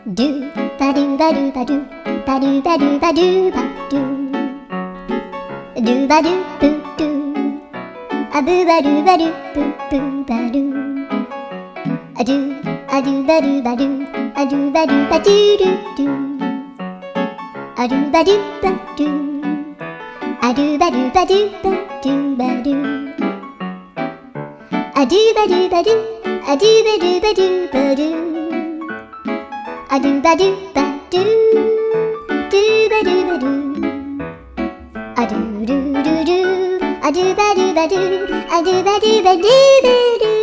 ドゥバドゥバドゥバドゥバドゥバドゥバドゥバドゥドゥバドゥブドゥアブバドゥバドゥブブバドゥアドゥアドゥバドゥバドゥアドゥバドゥバドゥドゥドゥアドゥバドゥバドゥアドゥバドゥバドゥバドゥバドゥアドゥバドゥバドゥアドゥバドゥバドゥバドゥアドゥバドゥバドゥドゥバドゥバドゥアドゥルルルアドゥバドゥバドゥアドゥバドゥバドゥバドゥ